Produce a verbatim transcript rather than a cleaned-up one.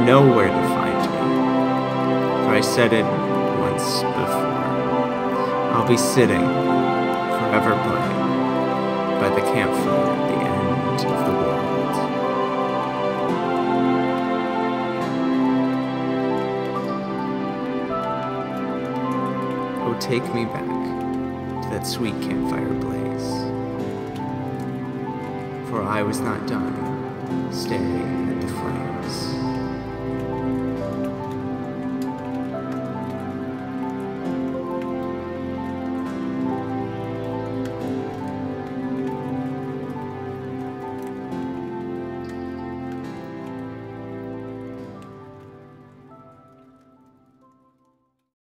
know where to find me, for I said it once before. I'll be sitting, forever playing, by the campfire at the end of the world. Oh, take me back to that sweet campfire blaze, for I was not done staring at the flames.